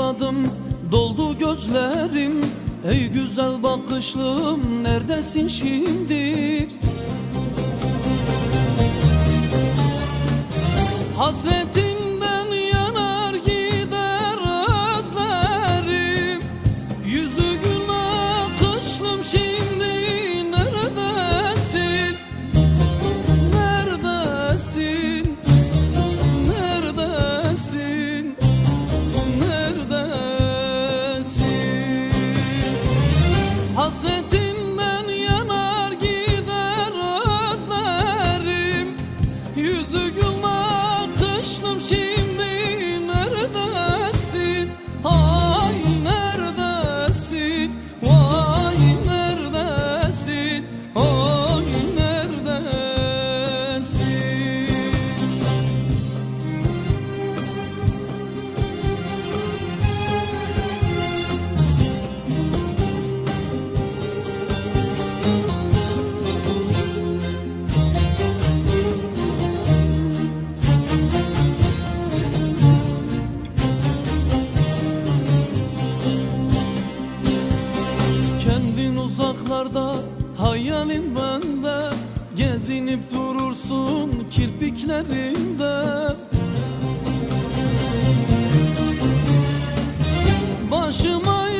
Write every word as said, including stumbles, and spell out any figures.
susadım, doldu gözlerim. Ey güzel bakışlım, neredesin şimdi? Hasretimden yanar gider özlerim. Yüzü gül akışlım, şimdi neredesin? Neredesin? Neredesin? Neredesin? Hasretimden yanar gider özlerim. Yüzü gül akışlım, şimdi neredesin? Ay neredesin? Vay neredesin? Ay neredesin? Kendin uzaklarda, hayalin bende. Gezinip durursun kirpiklerinde. Başıma